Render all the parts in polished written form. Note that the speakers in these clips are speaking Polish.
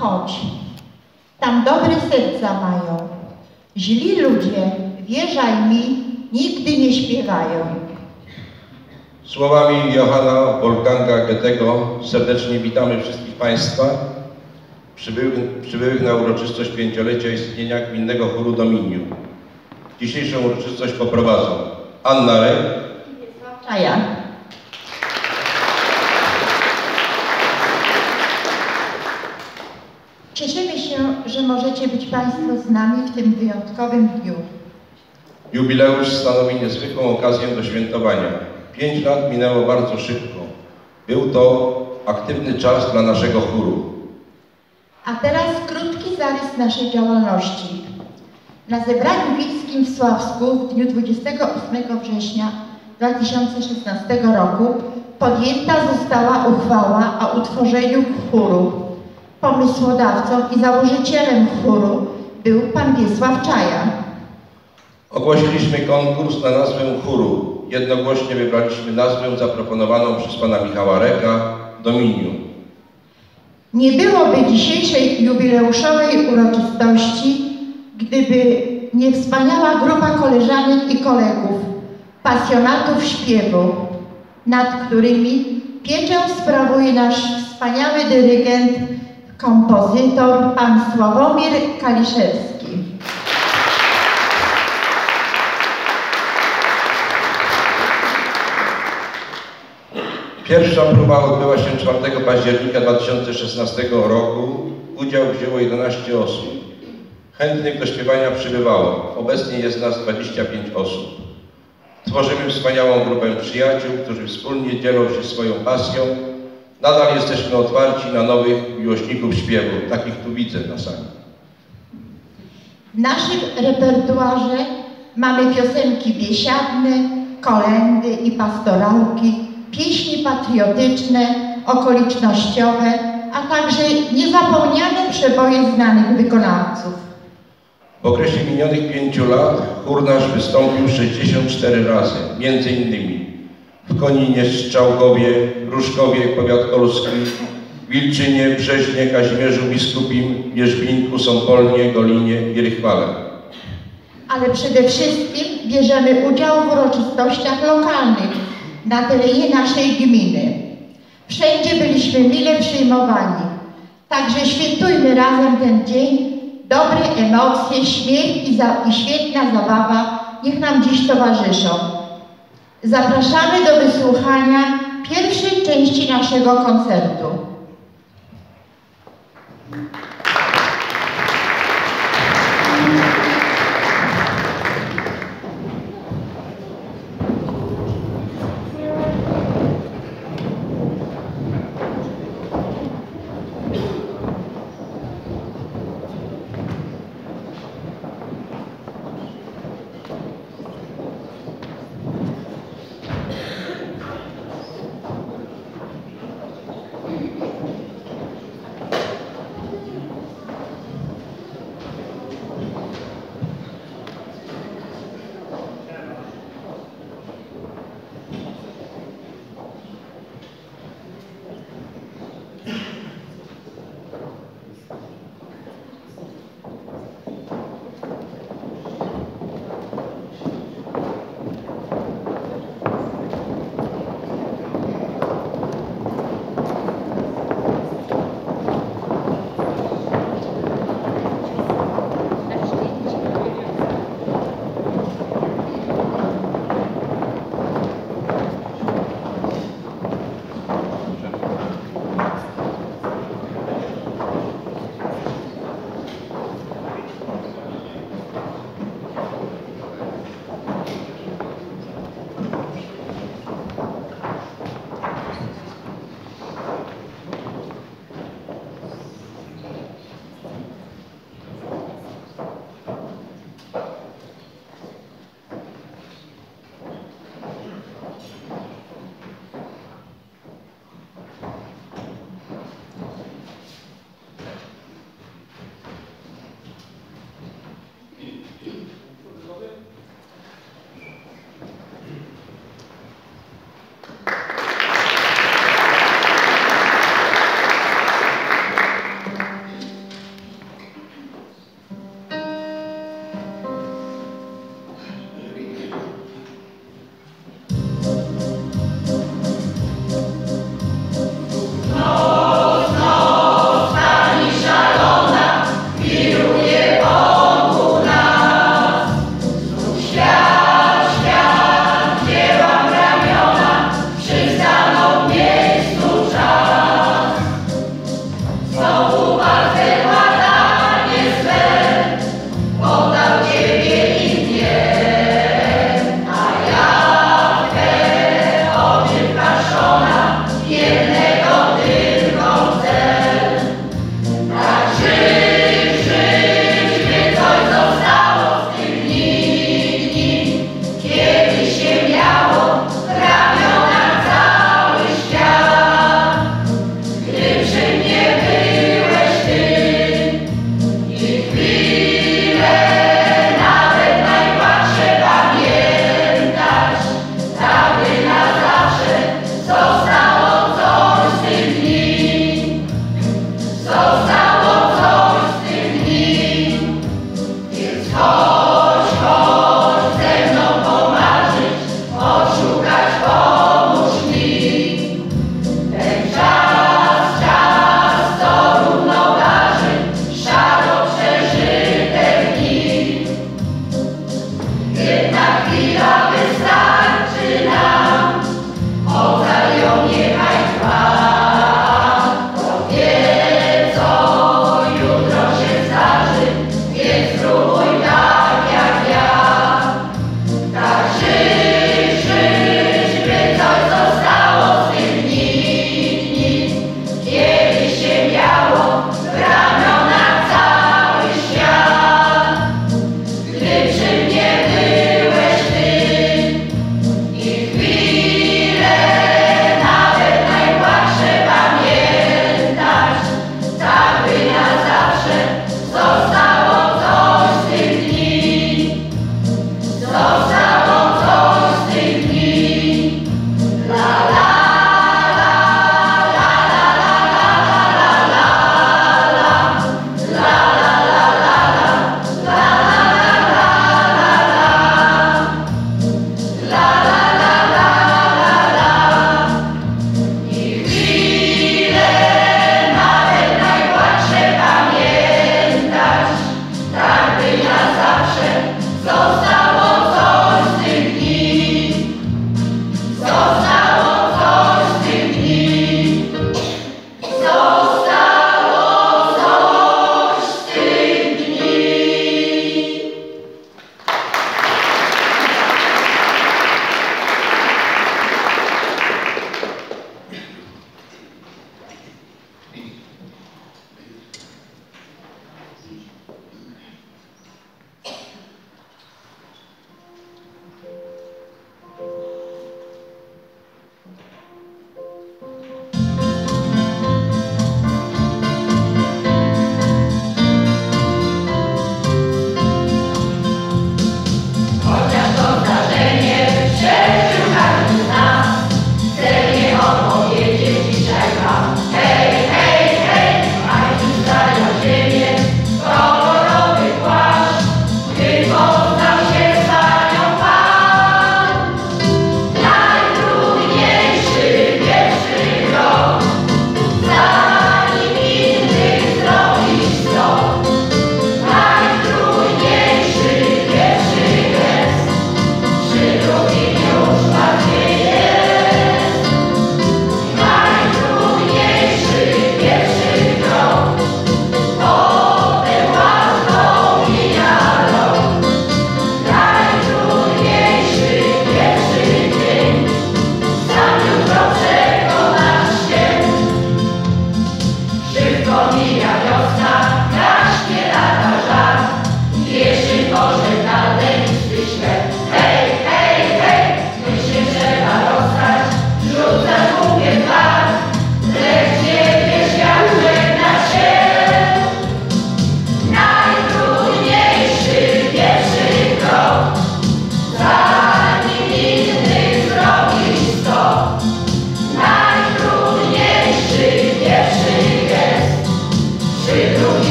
Chodź, tam dobre serca mają. Źli ludzie, wierzaj mi, nigdy nie śpiewają. Słowami Johanna Wolfganga Goethego serdecznie witamy wszystkich Państwa przybyłych na uroczystość 5-lecia istnienia Gminnego Chóru Dominium. Dzisiejszą uroczystość poprowadzą Anna Rek i Wiesław Czaja. Cieszymy się, że możecie być Państwo z nami w tym wyjątkowym dniu. Jubileusz stanowi niezwykłą okazję do świętowania. 5 lat minęło bardzo szybko. Był to aktywny czas dla naszego chóru. A teraz krótki zarys naszej działalności. Na zebraniu wiejskim w Sławsku w dniu 28 września 2016 roku podjęta została uchwała o utworzeniu chóru. Pomysłodawcą i założycielem chóru był pan Wiesław Czaja. Ogłosiliśmy konkurs na nazwę chóru. Jednogłośnie wybraliśmy nazwę zaproponowaną przez pana Michała Reka, Dominium. Nie byłoby dzisiejszej jubileuszowej uroczystości, gdyby nie wspaniała grupa koleżanek i kolegów, pasjonatów śpiewu, nad którymi pieczę sprawuje nasz wspaniały dyrygent, kompozytor, pan Sławomir Kaliszewski. Pierwsza próba odbyła się 4 października 2016 roku. Udział wzięło 11 osób. Chętnych do śpiewania przybywało. Obecnie jest nas 25 osób. Tworzymy wspaniałą grupę przyjaciół, którzy wspólnie dzielą się swoją pasją. Nadal jesteśmy otwarci na nowych miłośników śpiewu. Takich tu widzę na sali. W naszym repertuarze mamy piosenki biesiadne, kolędy i pastorałki, pieśni patriotyczne, okolicznościowe, a także niezapomniane przeboje znanych wykonawców. W okresie minionych 5 lat chór nasz wystąpił 64 razy, między innymi w Koninie, Strzałkowie, Ruszkowie, powiat kolski, Wilczynie, Brzeźnie, Kazimierzu Biskupim, Wierzbinku, Sąpolnie, Golinie i Rychwale. Ale przede wszystkim bierzemy udział w uroczystościach lokalnych na terenie naszej gminy. Wszędzie byliśmy mile przyjmowani. Także świętujmy razem ten dzień. Dobre emocje, śmiech i świetna zabawa niech nam dziś towarzyszą. Zapraszamy do wysłuchania pierwszej części naszego koncertu.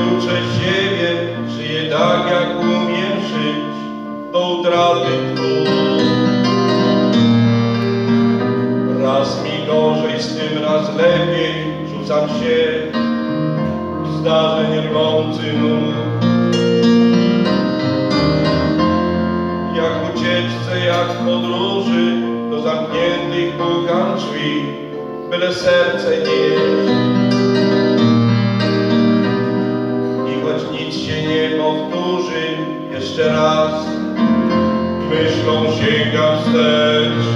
uczę siebie, żyję tak jak umiem żyć, do utraty trud. Raz mi gorzej, z tym raz lepiej, rzucam się w zdarzeń rwący nóg. Jak w ucieczce, jak w podróży, do zamkniętych pukam drzwi, byle serce nieść. I choć nic się nie powtórzy, jeszcze raz myślą sięgam wstecz.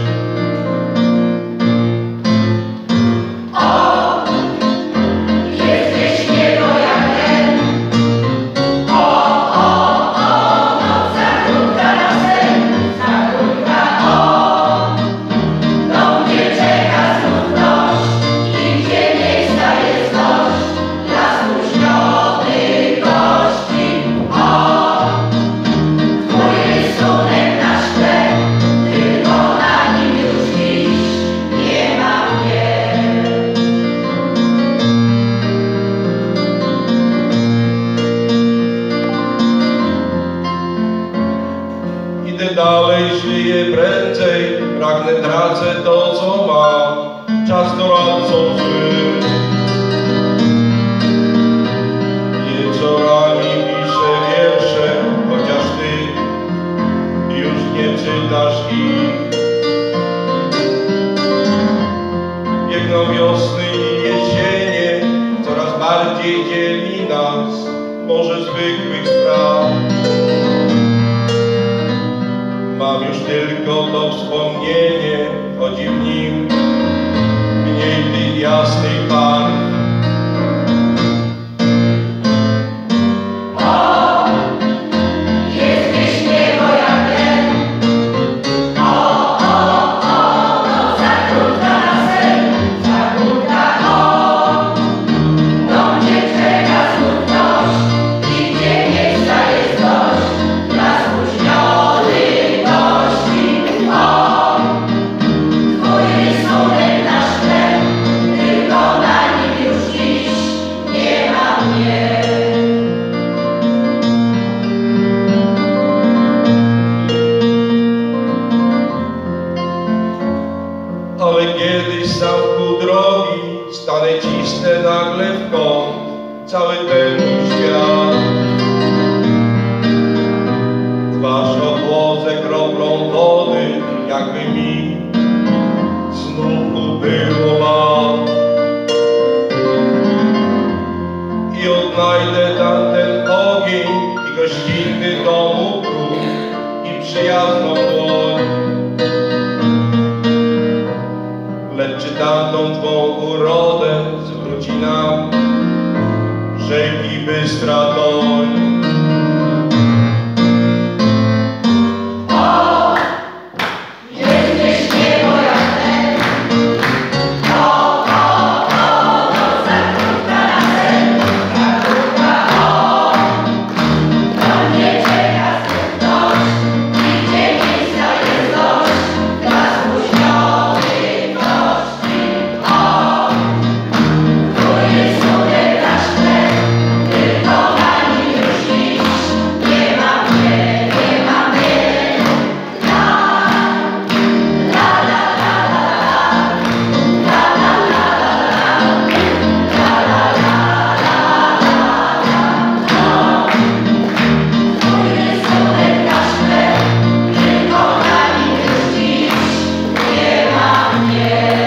Dalej żyję prędzej, pragnę tracę to, co mam, czas doradcą złym. Wieczorami piszę wiersze, chociaż ty już nie czytasz ich. Biegną wiosny i jesienie, coraz bardziej dzieli nas morze zwykłych spraw. Mam już tylko to wspomnienie, chodzi w nim mniej tych jasnych barw. O, jesteś niebo jak ten. O, noc za krótka na sen, za krótka, do mnie czeka smutność i gdzie miejsca jest dość dla spóźnionych. Ale kiedyś sam w pół drogi stanę, cisnę nagle w kąt cały ten mój świat. Twarz obłodzę kroplą wody, jakby mi znów ubyło lat. I odnajdę tamten ogień i gościnny domu próg i przyjazną dłoń. Lecz czy tamtą twą urodę zwróci nam rzeki bystra doń? O, jesteś niebo jak ten. O, noc za krótka na sen, za krótka, do mnie czeka smutność i gdzie miejsca jest dość dla spóźnionych gości. O, twój rysunek na szkle, tylko na nim już nic nie ma mnie, nie ma mnie. Twój rysunek na szkle, tylko na nim już nic nie ma mnie.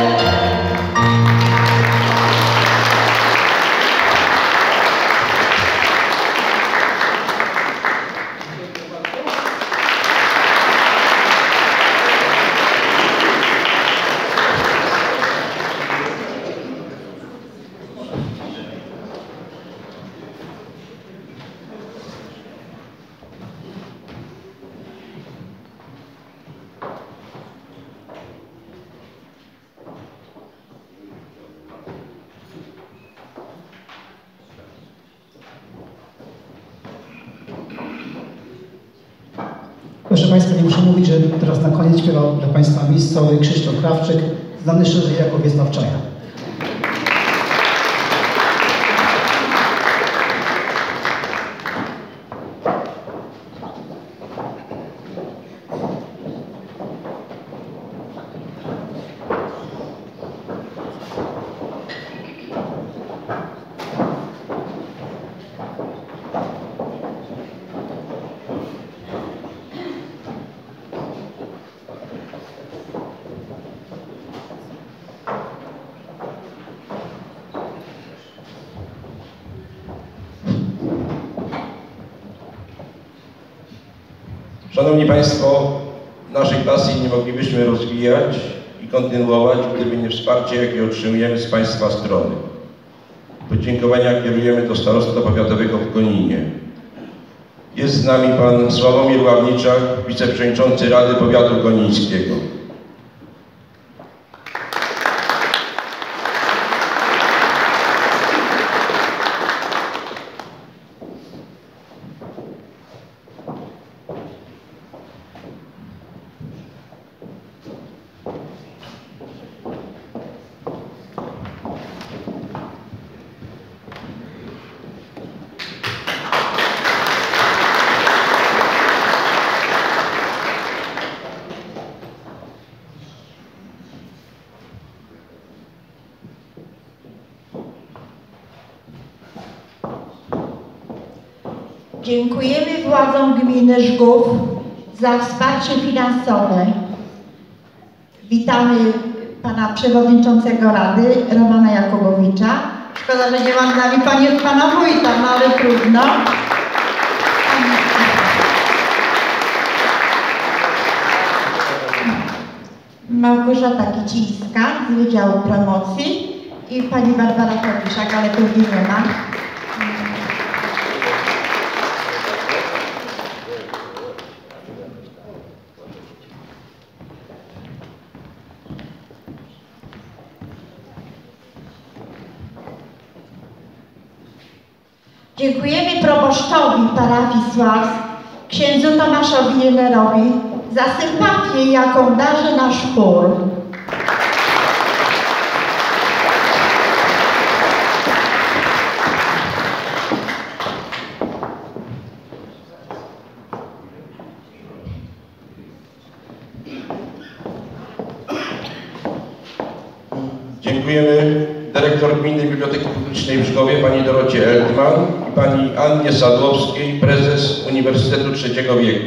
Proszę Państwa, nie muszę mówić, że teraz na koniec śpiewał dla Państwa miejscowy Krzysztof Krawczyk, znany szerzej jako Wiesław Czaja. Szanowni Państwo, naszej pasji nie moglibyśmy rozwijać i kontynuować, gdyby nie wsparcie, jakie otrzymujemy z Państwa strony. Podziękowania kierujemy do Starostwa Powiatowego w Koninie. Jest z nami Pan Sławomir Ławniczak, wiceprzewodniczący Rady Powiatu Konińskiego. Dziękujemy władzom gminy Żgów za wsparcie finansowe. Witamy pana przewodniczącego Rady, Romana Jakubowicza. Szkoda, że nie ma z nami pana wójta, no ale trudno. Małgorzata Kicińska z Wydziału Promocji i pani Barbara Kowiszak, ale tu nie ma. Dziękujemy proboszczowi parafii Sławsk, księdzu Tomaszowi Jellerowi za sympatię, jaką darzy nasz chór. Dziękujemy dyrektor Gminnej Biblioteki Publicznej w Żgowie, pani Dorocie Eltman i pani Annie Sadłowskiej, prezes Uniwersytetu III wieku.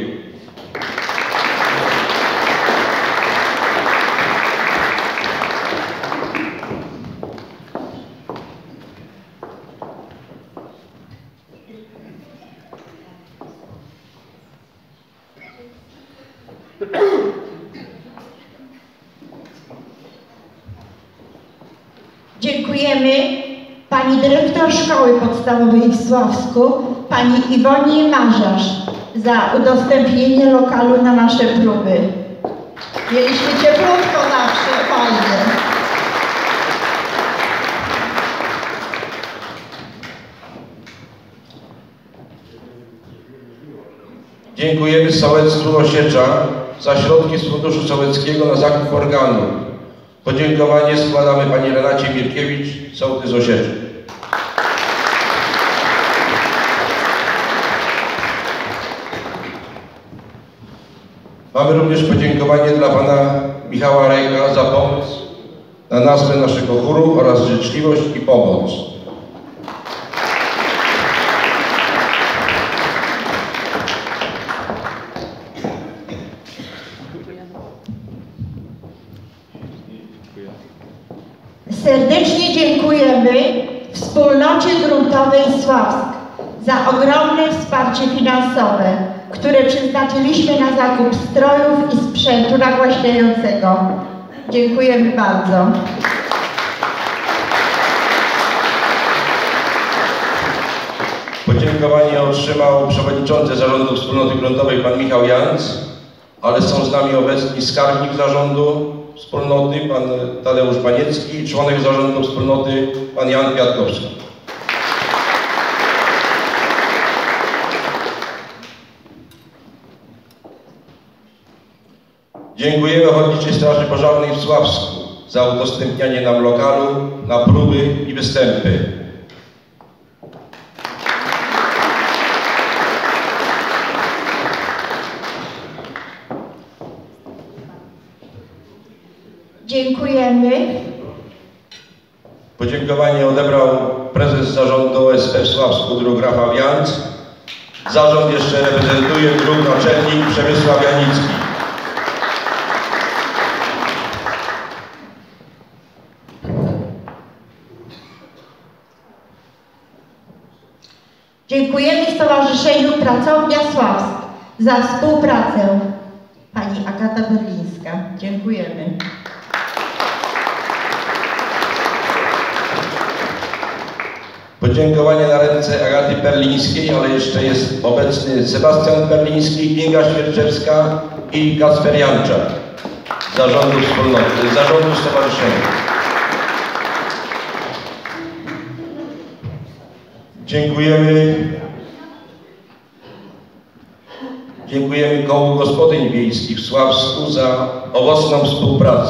Dziękujemy pani dyrektor Szkoły Podstawowej w Sławsku, pani Iwonie Marzasz za udostępnienie lokalu na nasze próby. Mieliśmy cieplutko zawsze, fajnie. Dziękujemy Sołectwu Osiecza za środki z Funduszu Sołeckiego na zakup organu. Podziękowanie składamy pani Renacie Mirkiewicz, sołtys Osiecza. Mamy również podziękowanie dla pana Michała Rejka za pomoc na nazwę naszego chóru oraz życzliwość i pomoc. Serdecznie dziękujemy Wspólnocie Gruntowej Sławsk za ogromne wsparcie finansowe, które przeznaczyliśmy na zakup strojów i sprzętu nagłaśniającego. Dziękujemy bardzo. Podziękowanie otrzymał przewodniczący Zarządu Wspólnoty Gruntowej pan Michał Janc, ale są z nami obecni skarbnik Zarządu Wspólnoty, pan Tadeusz Baniecki i członek Zarządu Wspólnoty, pan Jan Kwiatkowski. Dziękujemy Ochotniczej Straży Pożarnej w Sławsku za udostępnianie nam lokalu na próby i występy. Dziękujemy. Podziękowanie odebrał prezes zarządu OSP w Sławsku, druk Rafał Janc, Zarząd jeszcze reprezentuje druk naczelnik Przemysław Janicki. Dziękujemy Stowarzyszeniu Pracownia Sławsk za współpracę. Pani Agata Berlińska. Dziękujemy. Podziękowanie na ręce Agaty Berlińskiej, ale jeszcze jest obecny Sebastian Berliński, Kinga Świerczewska i Kacper Janczak z zarządu wspólnoty, z zarządu stowarzyszenia. Dziękujemy Kołu Gospodyń Wiejskich w Sławsku za owocną współpracę.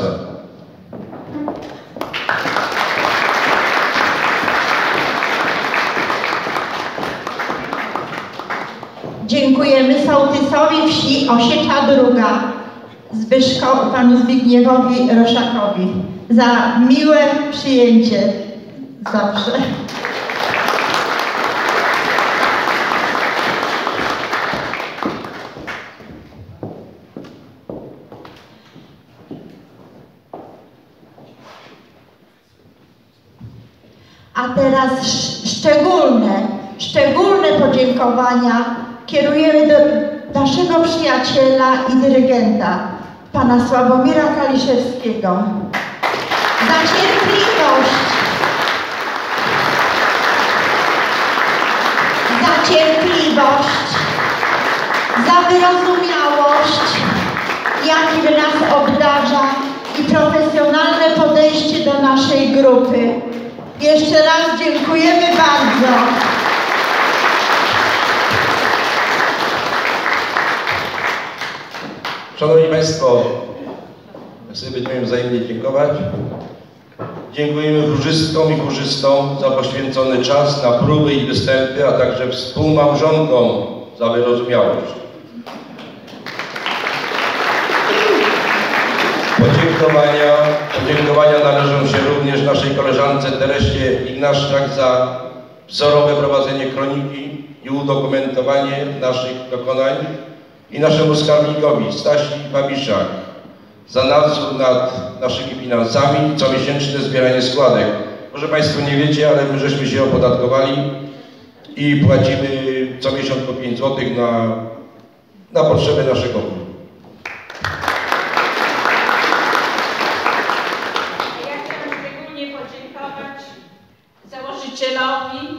Dziękujemy sołtysowi wsi Osiecza Druga, panu Zbigniewowi Roszakowi za miłe przyjęcie zawsze. A teraz szczególne podziękowania kierujemy do naszego przyjaciela i dyrygenta, pana Sławomira Kaliszewskiego, za cierpliwość, za wyrozumiałość, jakim nas obdarza i profesjonalne podejście do naszej grupy. Jeszcze raz dziękujemy bardzo. Szanowni Państwo, sobie będziemy wzajemnie dziękować. Dziękujemy chórzystkom i chórzystom za poświęcony czas na próby i występy, a także współmałżonkom za wyrozumiałość. Podziękowania należą się również naszej koleżance Teresie Ignaszczak za wzorowe prowadzenie kroniki i udokumentowanie naszych dokonań i naszemu skarbnikowi Stasi Babiszak za nadzór nad naszymi finansami i comiesięczne zbieranie składek. Może Państwo nie wiecie, ale my żeśmy się opodatkowali i płacimy co miesiąc po 5 zł na potrzeby naszego klubu. Ja chciałam szczególnie podziękować założycielowi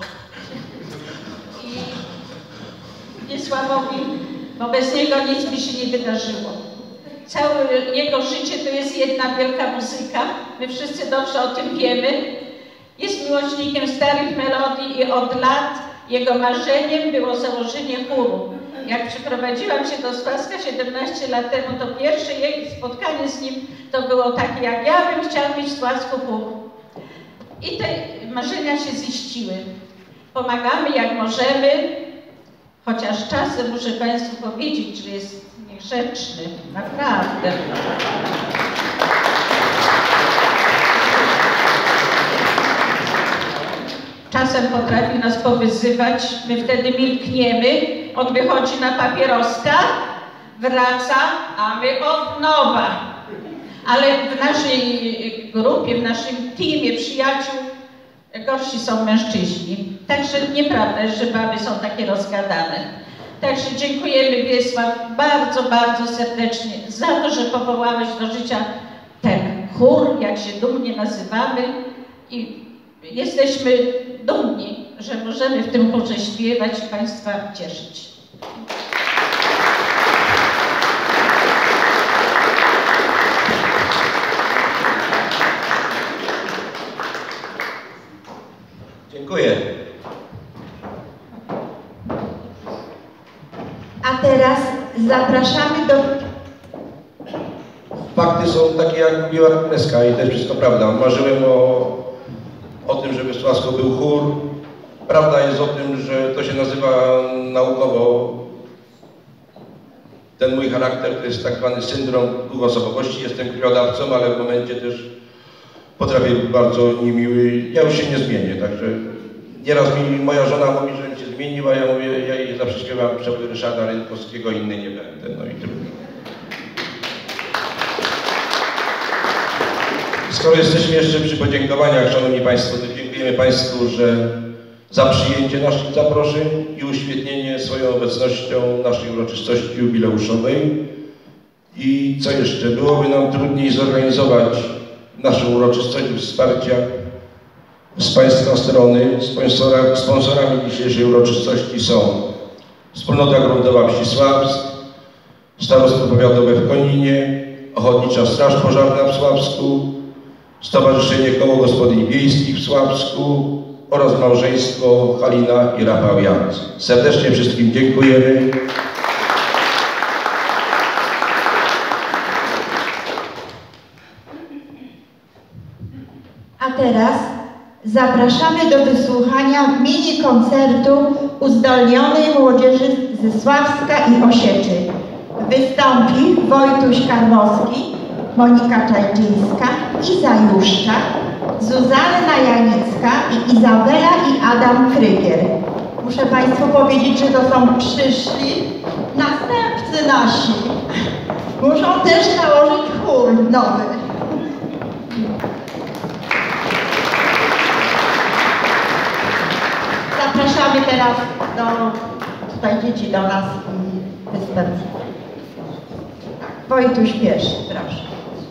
i Wiesławowi, bo bez niego nic mi się nie wydarzyło. Całe jego życie to jest jedna wielka muzyka. My wszyscy dobrze o tym wiemy. Jest miłośnikiem starych melodii i od lat jego marzeniem było założenie chóru. Jak przyprowadziłam się do Sławska 17 lat temu, to pierwsze jego spotkanie z nim to było takie, jak ja bym chciał mieć w Sławsku chór. I te marzenia się ziściły. Pomagamy jak możemy, chociaż czasem muszę Państwu powiedzieć, że jest niegrzeczny, naprawdę. Czasem potrafi nas powyzywać, my wtedy milkniemy, on wychodzi na papieroska, wraca, a my od nowa. Ale w naszej grupie, w naszym teamie przyjaciół gorsi są mężczyźni. Także nieprawda jest, że baby są takie rozgadane. Także dziękujemy Wiesław bardzo, bardzo serdecznie za to, że powołałeś do życia ten chór, jak się dumnie nazywamy i jesteśmy dumni, że możemy w tym chórze śpiewać i Państwa cieszyć. Dziękuję. A teraz zapraszamy do... Fakty są takie, jak mówiła Agnieszka i to jest wszystko prawda. Marzyłem o tym, żeby w Sławsku był chór. Prawda jest o tym, że to się nazywa naukowo. Ten mój charakter to jest tak zwany syndrom dwuosobowości. Jestem krwiodawcą, ale w momencie też potrafię być bardzo niemiły. Ja już się nie zmienię, także nieraz mi moja żona mówi, że się zmienię. wymienił, a ja mówię, ja jej zawsze śpiewam przebój Ryszarda Rynkowskiego, inny nie będę, no i trudno. Skoro jesteśmy jeszcze przy podziękowaniach, Szanowni Państwo, to dziękujemy Państwu, że za przyjęcie naszych zaproszeń i uświetnienie swoją obecnością naszej uroczystości jubileuszowej. I co jeszcze? Byłoby nam trudniej zorganizować naszą uroczystość bez wsparcia z Państwa strony. Sponsorami dzisiejszej uroczystości są Wspólnota Gruntowa Wsi Sławsk, Starostwo Powiatowe w Koninie, Ochotnicza Straż Pożarna w Sławsku, Stowarzyszenie Koło Gospodyń Wiejskich w Sławsku oraz małżeństwo Halina i Rafał Janc. Serdecznie wszystkim dziękujemy. A teraz zapraszamy do wysłuchania mini koncertu uzdolnionej młodzieży ze Sławska i Osieczy. Wystąpi Wojtuś Karmowski, Monika Czajczyńska, Iza Juszczak, Zuzanna Janicka i Izabela i Adam Krygier. Muszę Państwu powiedzieć, że to są przyszli następcy nasi. Muszą też założyć chór nowy. Zapraszamy teraz tutaj dzieci do nas i występów. Wojtuś pierwszy, proszę.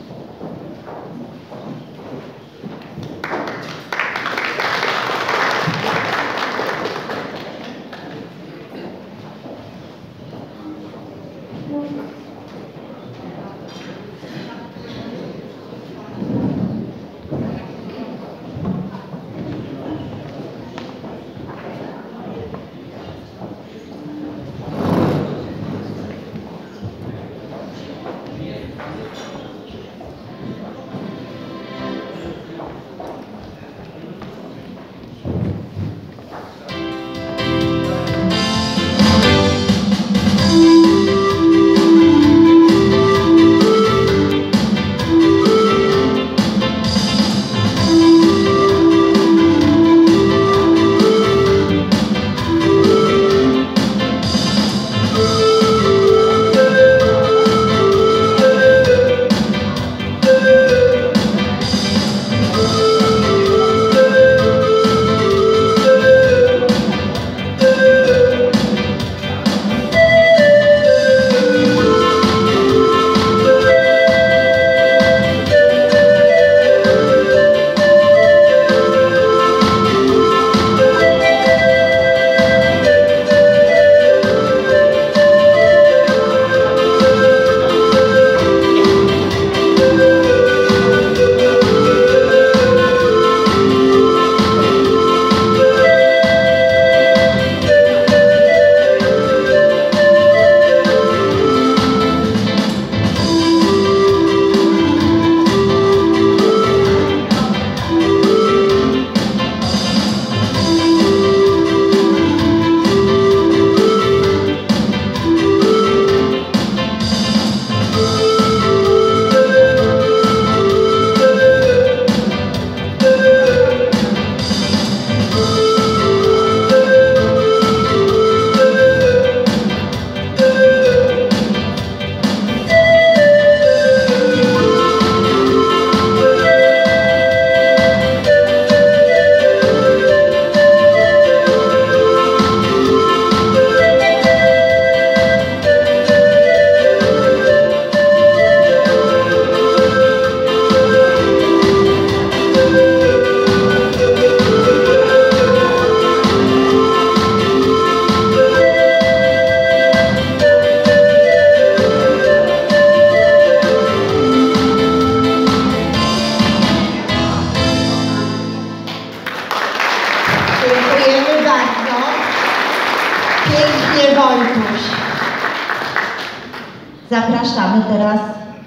Zapraszamy teraz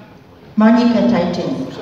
Monikę Czajczyńską.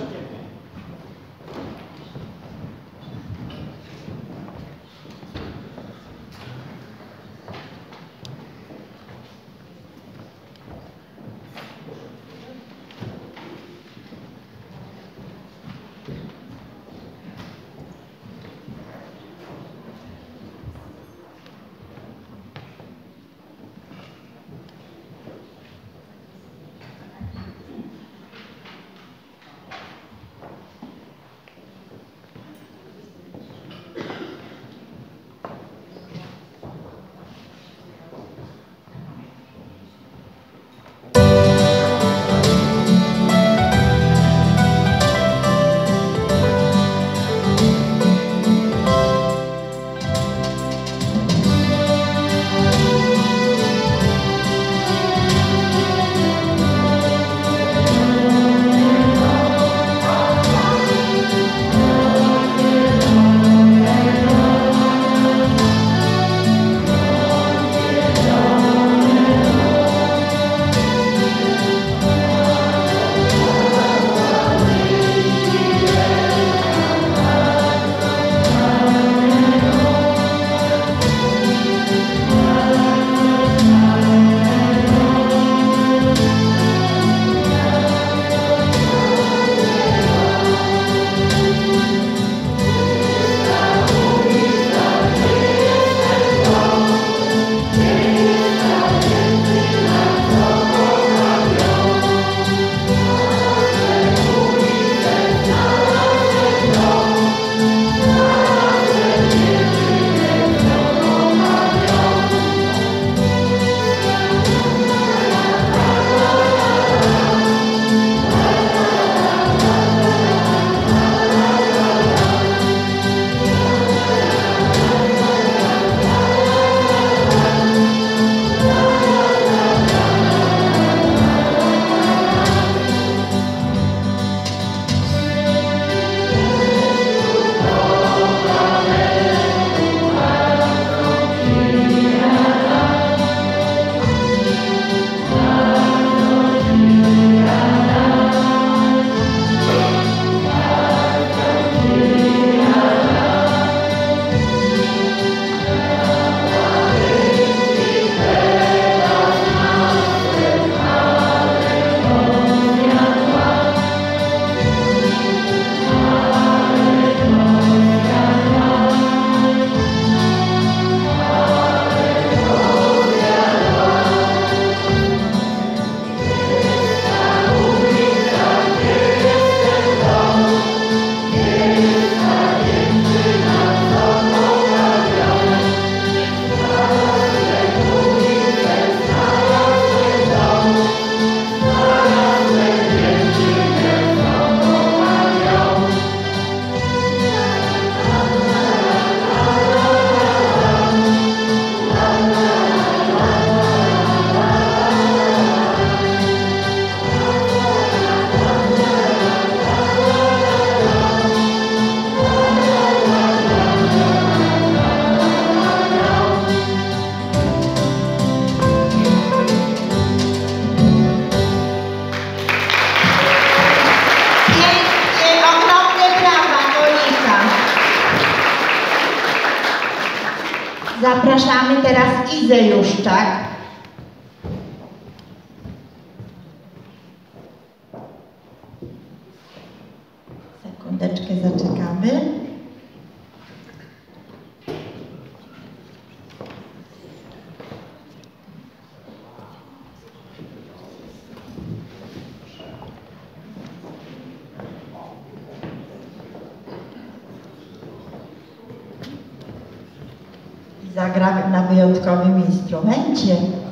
zapraszamy teraz Izę Juszczak. Sekundeczkę zaczekamy. Zagra na wyjątkowym instrumencie.